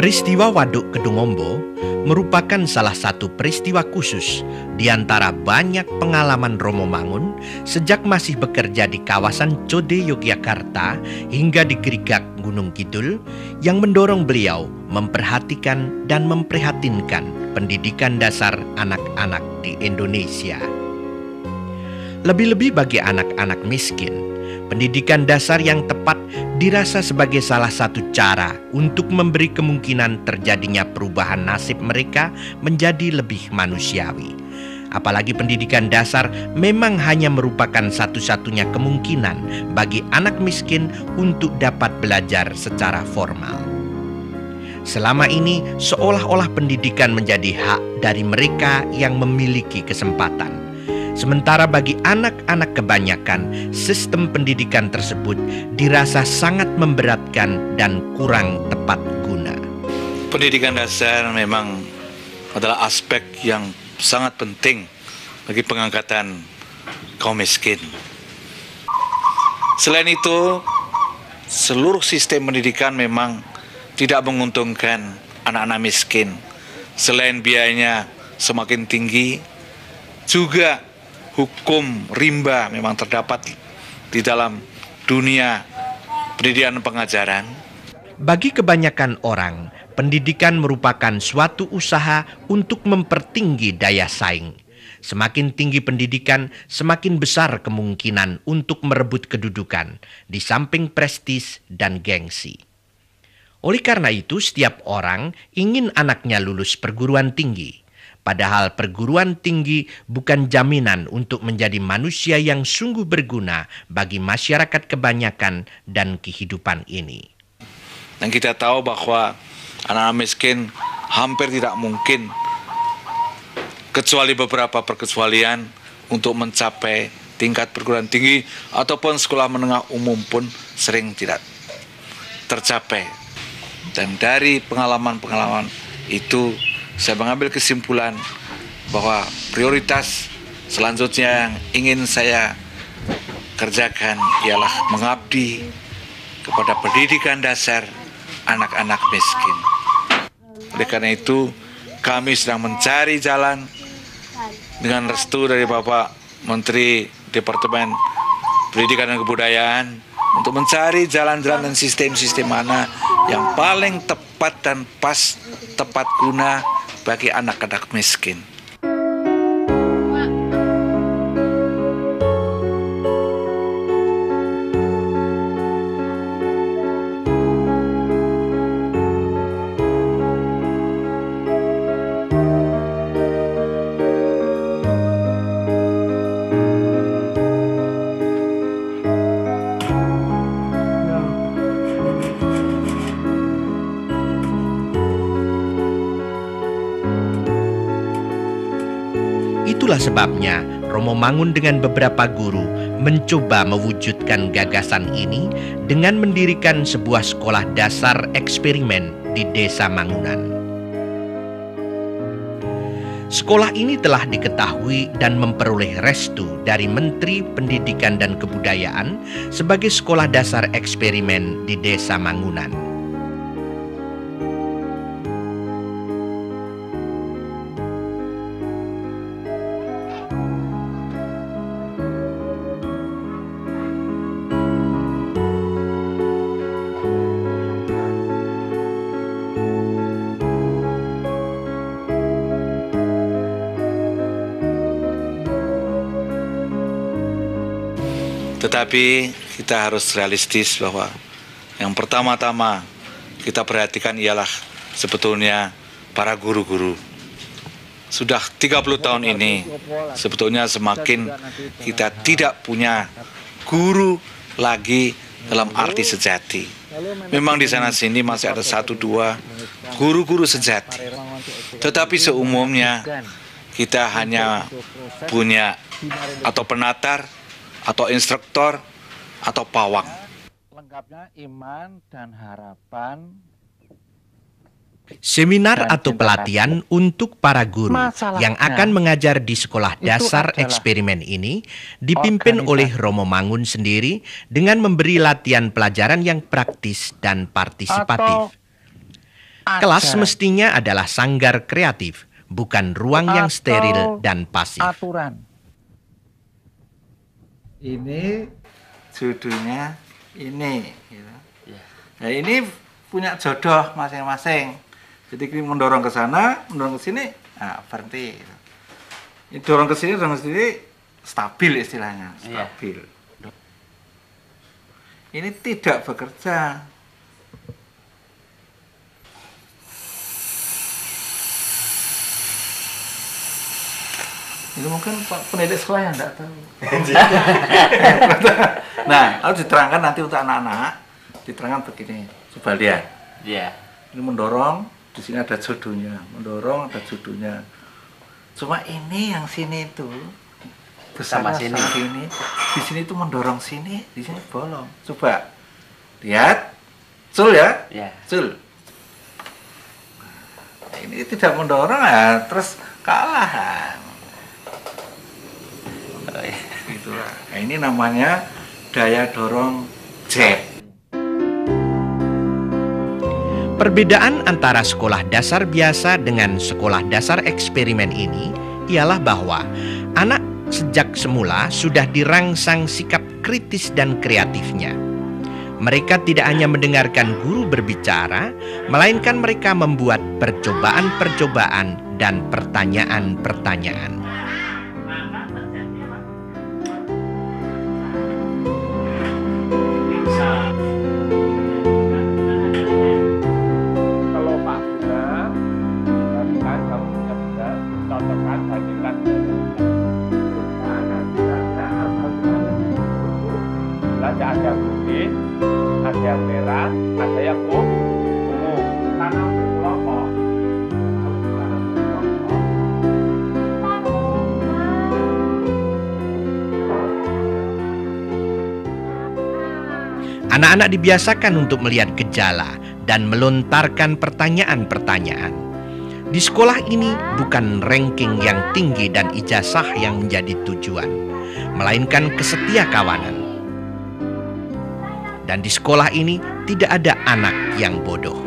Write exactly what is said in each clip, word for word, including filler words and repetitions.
Peristiwa Waduk Kedungombo merupakan salah satu peristiwa khusus di antara banyak pengalaman Romo Mangun sejak masih bekerja di kawasan Code Yogyakarta hingga di Gerigak Gunung Kidul yang mendorong beliau memperhatikan dan memprihatinkan pendidikan dasar anak-anak di Indonesia. Lebih-lebih bagi anak-anak miskin, pendidikan dasar yang tepat dirasa sebagai salah satu cara untuk memberi kemungkinan terjadinya perubahan nasib mereka menjadi lebih manusiawi. Apalagi pendidikan dasar memang hanya merupakan satu-satunya kemungkinan bagi anak miskin untuk dapat belajar secara formal. Selama ini seolah-olah pendidikan menjadi hak dari mereka yang memiliki kesempatan. Sementara bagi anak-anak kebanyakan, sistem pendidikan tersebut dirasa sangat memberatkan dan kurang tepat guna. Pendidikan dasar memang adalah aspek yang sangat penting bagi pengangkatan kaum miskin. Selain itu, seluruh sistem pendidikan memang tidak menguntungkan anak-anak miskin. Selain biayanya semakin tinggi, juga hukum rimba memang terdapat di dalam dunia pendidikan pengajaran. Bagi kebanyakan orang, pendidikan merupakan suatu usaha untuk mempertinggi daya saing. Semakin tinggi pendidikan, semakin besar kemungkinan untuk merebut kedudukan, di samping prestis dan gengsi. Oleh karena itu, setiap orang ingin anaknya lulus perguruan tinggi. Padahal perguruan tinggi bukan jaminan untuk menjadi manusia yang sungguh berguna bagi masyarakat kebanyakan dan kehidupan ini. Dan kita tahu bahwa anak-anak miskin hampir tidak mungkin, kecuali beberapa perkecualian, untuk mencapai tingkat perguruan tinggi ataupun sekolah menengah umum pun sering tidak tercapai. Dan dari pengalaman-pengalaman itu, saya mengambil kesimpulan bahwa prioritas selanjutnya yang ingin saya kerjakan ialah mengabdi kepada pendidikan dasar anak-anak miskin. Oleh karena itu, kami sedang mencari jalan dengan restu dari Bapak Menteri Departemen Pendidikan dan Kebudayaan untuk mencari jalan-jalan dan sistem-sistem mana yang paling tepat dan pas, tepat guna bagi anak-anak miskin. Itulah sebabnya Romo Mangun dengan beberapa guru mencoba mewujudkan gagasan ini dengan mendirikan sebuah sekolah dasar eksperimen di Desa Mangunan. Sekolah ini telah diketahui dan memperoleh restu dari Menteri Pendidikan dan Kebudayaan sebagai sekolah dasar eksperimen di Desa Mangunan. Tetapi kita harus realistis bahwa yang pertama-tama kita perhatikan ialah sebetulnya para guru-guru. Sudah tiga puluh tahun ini sebetulnya semakin kita tidak punya guru lagi dalam arti sejati. Memang di sana sini masih ada satu dua guru-guru sejati. Tetapi seumumnya kita hanya punya atau penatar, atau instruktor, atau pawang. Lengkapnya iman dan harapan. Seminar atau pelatihan untuk para guru yang akan mengajar di sekolah dasar eksperimen ini dipimpin oleh Romo Mangun sendiri dengan memberi latihan pelajaran yang praktis dan partisipatif. Kelas ajaran mestinya adalah sanggar kreatif, bukan ruang yang atau steril dan pasif. aturan. Ini judulnya ini gitu. Nah, ini punya jodoh masing-masing. Jadi ini mendorong ke sana, mendorong ke sini, nah berhenti gitu. Ini dorong ke sini, dorong ke sini, stabil istilahnya, stabil. Ini tidak bekerja. Itu mungkin pendidik sekolah yang tidak tahu. Nah, harus diterangkan nanti untuk anak-anak. Diterangkan begini. Coba lihat. Iya. Ini mendorong, di sini ada jodohnya. Mendorong, ada jodohnya. Cuma ini yang sini itu Sama sini. sini. Di sini itu mendorong sini, di sini bolong. Coba lihat. Sul ya? Iya. Sul. Nah, ini tidak mendorong ya, terus kalah. Oh, iya. Itulah. Nah, ini namanya daya dorong jet. Perbedaan antara sekolah dasar biasa dengan sekolah dasar eksperimen ini ialah bahwa anak sejak semula sudah dirangsang sikap kritis dan kreatifnya. Mereka tidak hanya mendengarkan guru berbicara, melainkan mereka membuat percobaan-percobaan dan pertanyaan-pertanyaan. Kalau Pak Bunda, kan kamu punya Bunda, cocokkan bandingkan belanja ada putih, ada yang merah, ada yang ungu, tanam kelompok. Anak-anak dibiasakan untuk melihat gejala dan melontarkan pertanyaan-pertanyaan. Di sekolah ini bukan ranking yang tinggi dan ijazah yang menjadi tujuan, melainkan kesetia kawanan. Dan di sekolah ini tidak ada anak yang bodoh.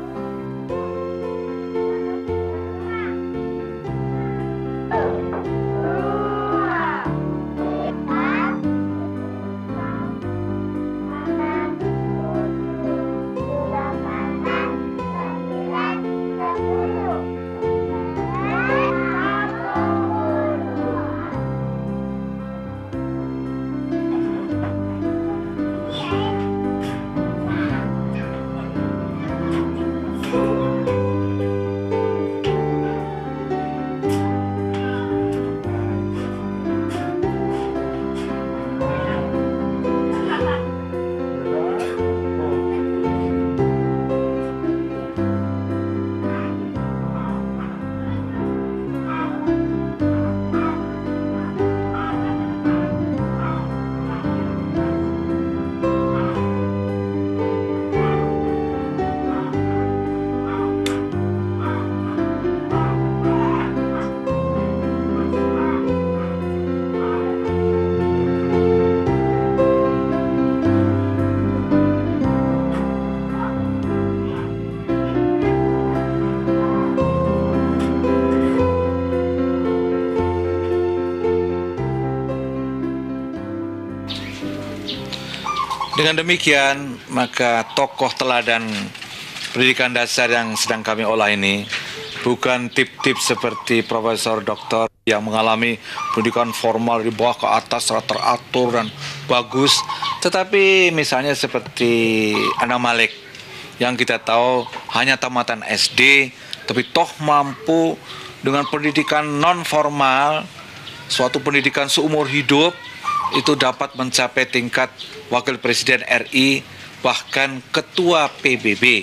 Dengan demikian, maka tokoh teladan pendidikan dasar yang sedang kami olah ini bukan tip-tip seperti Profesor Doktor yang mengalami pendidikan formal di bawah ke atas secara teratur dan bagus, tetapi misalnya seperti Ana Malik yang kita tahu hanya tamatan S D, tapi toh mampu dengan pendidikan non formal, suatu pendidikan seumur hidup, itu dapat mencapai tingkat Wakil Presiden R I, bahkan Ketua P B B.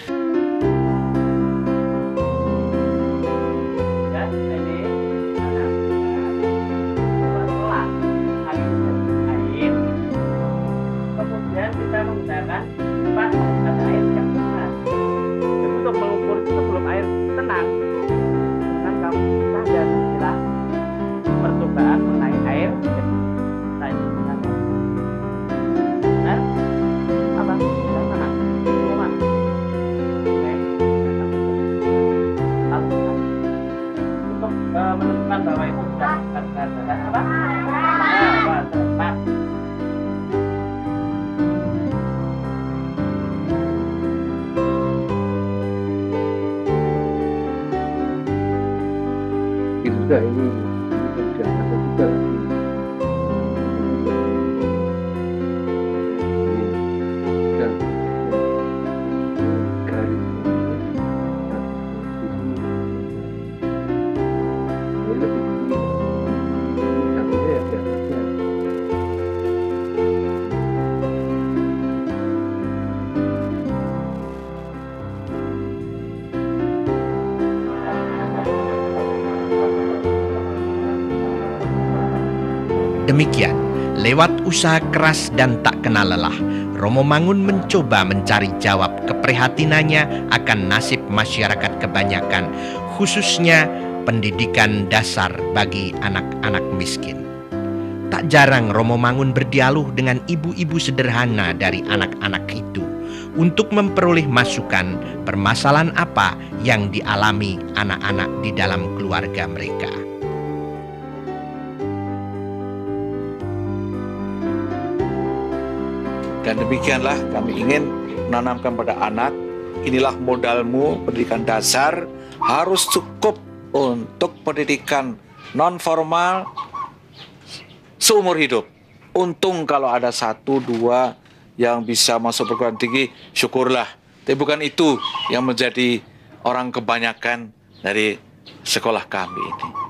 Kemudian kita menggunakan pas ada air yang tenang. Jadi untuk mengukur itu sebelum air tenang, kan kamu kita ada istilah percobaan mengenai air. Nah, itu benar. Benar? Apa? Benar. Cuma sudah ini sudah ada juga lagi dan garis ini lebih tinggi satunya ya di atasnya. Demikian, lewat usaha keras dan tak kenal lelah, Romo Mangun mencoba mencari jawab keprihatinannya akan nasib masyarakat kebanyakan, khususnya pendidikan dasar bagi anak-anak miskin. Tak jarang Romo Mangun berdialog dengan ibu-ibu sederhana dari anak-anak itu untuk memperoleh masukan permasalahan apa yang dialami anak-anak di dalam keluarga mereka. Dan demikianlah kami ingin menanamkan pada anak, inilah modalmu pendidikan dasar, harus cukup untuk pendidikan non formal seumur hidup. Untung kalau ada satu dua yang bisa masuk perguruan tinggi, syukurlah. Tapi bukan itu yang menjadi orang kebanyakan dari sekolah kami ini.